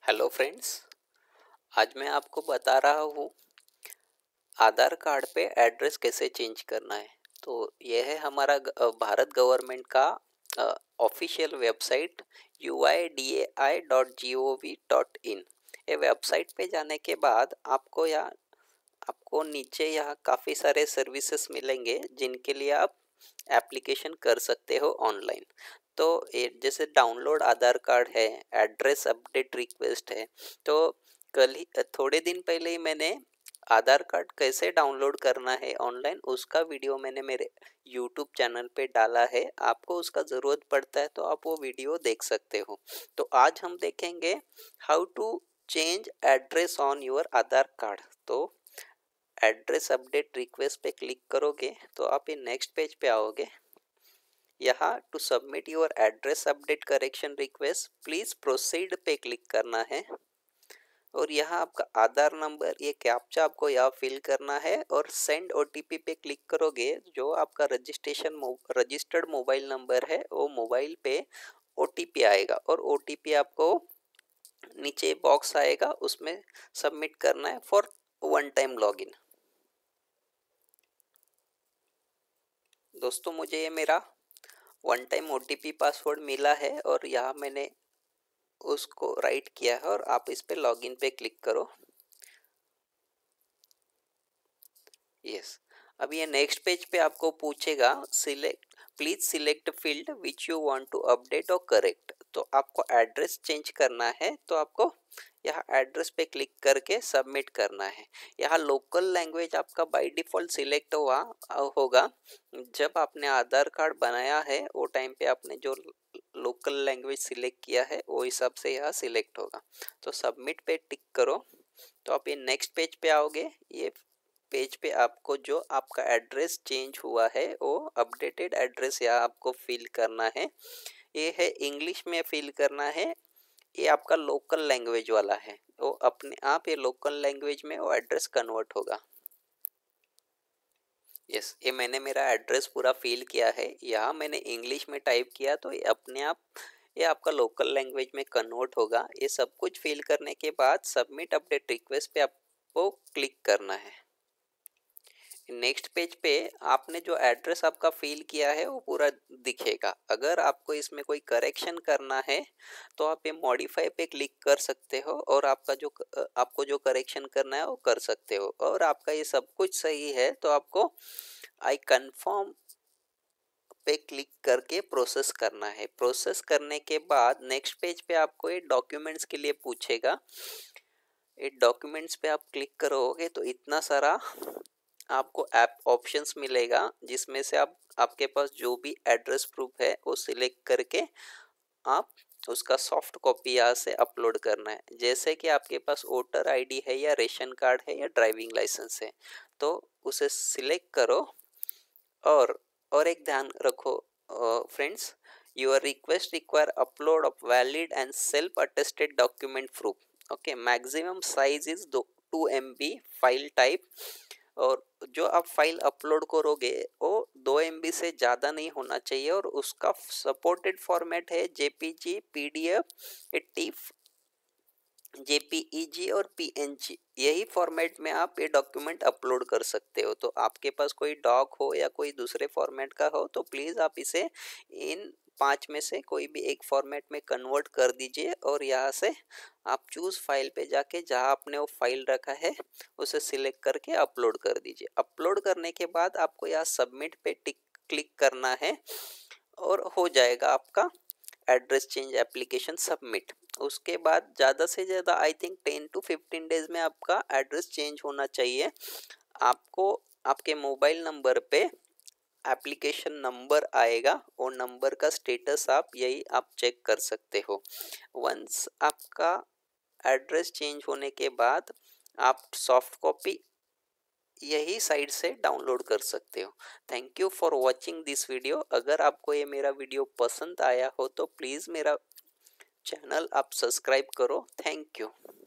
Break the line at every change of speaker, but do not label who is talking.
Hello friends. आज मैं आपको बता रहा हूँ आधार कार्ड पे एड्रेस कैसे चेंज करना है। तो यह है हमारा भारत गवर्नमेंट का ऑफिशियल वेबसाइट uidai.gov.in। ये वेबसाइट पे जाने के बाद आपको नीचे यहाँ काफ़ी सारे सर्विसेज मिलेंगे जिनके लिए आप एप्लीकेशन कर सकते हो ऑनलाइन। तो ये जैसे डाउनलोड आधार कार्ड है, एड्रेस अपडेट रिक्वेस्ट है। तो कल ही थोड़े दिन पहले ही मैंने आधार कार्ड कैसे डाउनलोड करना है ऑनलाइन उसका वीडियो मैंने मेरे यूट्यूब चैनल पे डाला है। आपको उसका ज़रूरत पड़ता है तो आप वो वीडियो देख सकते हो। तो आज हम देखेंगे how to change address on your Aadhaar card. तो एड्रेस अपडेट रिक्वेस्ट पे क्लिक करोगे तो आप ये नेक्स्ट पेज पे आओगे। यहाँ to submit your address update correction request please proceed पे क्लिक करना है और यहाँ आपका आधार नंबर ये कैप्चा आपको यहाँ फिल करना है और सेंड ओटीपी पे क्लिक करोगे। जो आपका रजिस्टर्ड मोबाइल नंबर है वो मोबाइल पे ओटीपी आएगा और ओटीपी आपको नीचे बॉक्स आएगा उसमें सबमिट करना है फॉर वन टाइम लॉगिन। दोस्तों मुझे ये मेरा वन टाइम ओटीपी पासवर्ड मिला है और यहाँ मैंने उसको राइट किया है और आप इस पे लॉगिन पे क्लिक करो। यस, अब ये नेक्स्ट पेज पे आपको पूछेगा please select field which you want to update और करेक्ट। तो आपको एड्रेस चेंज करना है तो आपको यहाँ एड्रेस पे क्लिक करके सबमिट करना है। यहाँ लोकल लैंग्वेज आपका बाय डिफ़ॉल्ट सिलेक्ट होगा। जब आपने आधार कार्ड बनाया है वो टाइम पे आपने जो लोकल लैंग्वेज सिलेक्ट किया है वो हिसाब से यहाँ सिलेक्ट होगा। तो सबमिट पे टिक करो तो आप ये नेक्स्ट पेज पे आओगे। ये पेज पे आपको जो आपका एड्रेस चेंज हुआ है वो अपडेटेड एड्रेस यहाँ आपको फिल करना है। ये है इंग्लिश में फिल करना है। ये आपका लोकल लैंग्वेज वाला है वो अपने आप ये लोकल लैंग्वेज में वो एड्रेस कन्वर्ट होगा। यस, ये मैंने मेरा एड्रेस पूरा फिल किया है। यहाँ मैंने इंग्लिश में टाइप किया तो ये अपने आप ये आपका लोकल लैंग्वेज में कन्वर्ट होगा। ये सब कुछ फिल करने के बाद सबमिट अपडेट रिक्वेस्ट पे आपको क्लिक करना है। नेक्स्ट पेज पे आपने जो एड्रेस आपका फिल किया है वो पूरा दिखेगा। अगर आपको इसमें कोई करेक्शन करना है तो आप ये मॉडिफाई पे क्लिक कर सकते हो और आपको जो करेक्शन करना है वो कर सकते हो। और आपका ये सब कुछ सही है तो आपको आई कंफर्म पे क्लिक करके प्रोसेस करना है। प्रोसेस करने के बाद नेक्स्ट पेज पे आपको ये डॉक्यूमेंट्स के लिए पूछेगा। ये डॉक्यूमेंट्स पे आप क्लिक करोगे तो इतना सारा आपको ऐप ऑप्शंस मिलेगा जिसमें से आपके पास जो भी एड्रेस प्रूफ है वो सिलेक्ट करके आप उसका सॉफ्ट कॉपी यहाँ से अपलोड करना है। जैसे कि आपके पास वोटर आईडी है या रेशन कार्ड है या ड्राइविंग लाइसेंस है तो उसे सिलेक्ट करो। और एक ध्यान रखो friends, your request require upload of valid and self attested document proof. Okay, maximum size is 2 MB file type और जो आप फाइल अपलोड करोगे वो 2 MB से ज़्यादा नहीं होना चाहिए और उसका सपोर्टेड फॉर्मेट है JPG, PDF, टिफ, JPEG और PNG। यही फॉर्मेट में आप ये डॉक्यूमेंट अपलोड कर सकते हो। तो आपके पास कोई डॉक हो या कोई दूसरे फॉर्मेट का हो तो प्लीज़ आप इसे इन 5 में से कोई भी एक फॉर्मेट में कन्वर्ट कर दीजिए और यहाँ से आप चूज़ फाइल पे जाके जहाँ आपने वो फाइल रखा है उसे सिलेक्ट करके अपलोड कर दीजिए। अपलोड करने के बाद आपको यहाँ सबमिट पे क्लिक करना है और हो जाएगा आपका एड्रेस चेंज एप्लीकेशन सबमिट। उसके बाद ज़्यादा से ज़्यादा आई थिंक 10 to 15 डेज में आपका एड्रेस चेंज होना चाहिए। आपको आपके मोबाइल नंबर पे एप्लीकेशन नंबर आएगा, वो नंबर का स्टेटस आप चेक कर सकते हो। वंस आपका एड्रेस चेंज होने के बाद आप सॉफ्ट कॉपी यही साइट से डाउनलोड कर सकते हो। Thank you for watching this video. अगर आपको ये मेरा वीडियो पसंद आया हो तो प्लीज़ मेरा चैनल आप सब्सक्राइब करो। Thank you.